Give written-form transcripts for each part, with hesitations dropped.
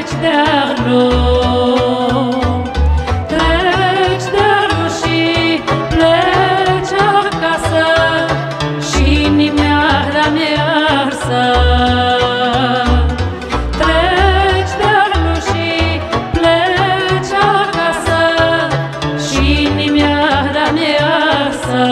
treci dealul, treci dealul și pleci acasă și nimeni mi arsă. Treci dealul și pleci acasă și nimeni mi arsă.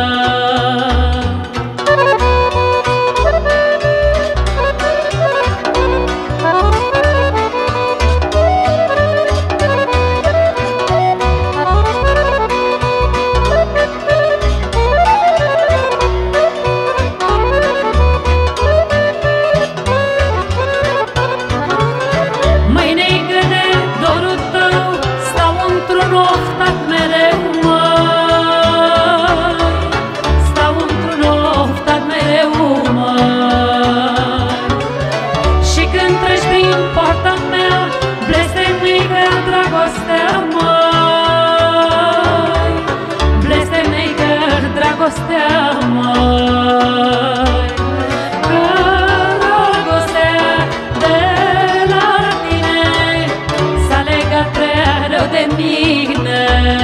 Dragostea, măi, că dragostea de la tine s-a legat prea rău de mine.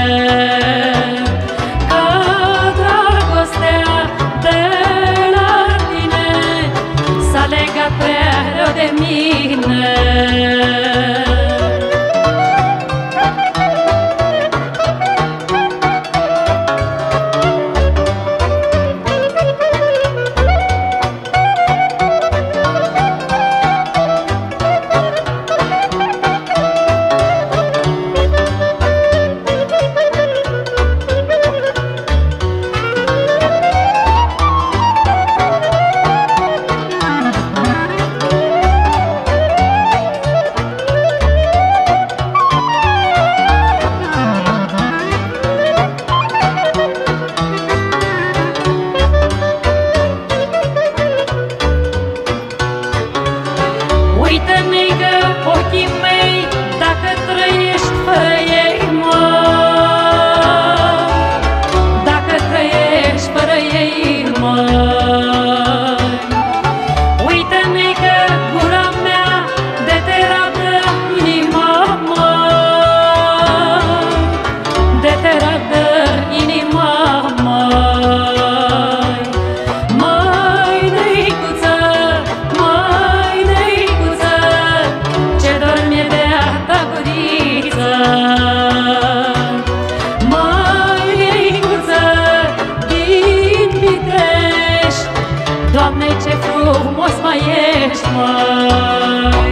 Că dragostea de la tine s-a legat prea rău de mine. Uită-mi că ochii mei, dacă trăiești fără ei, măi, dacă trăiești fără ei, măi. Uită-mi că gura mea de te rabdă inima, măi, de te rabdă inima, măi. Măi, neicuță, măi, neicuță, ce dor mi-e de-a ta guriță. Măi, neicuță, din Pitești, Doamne, ce frumos mai ești, măi.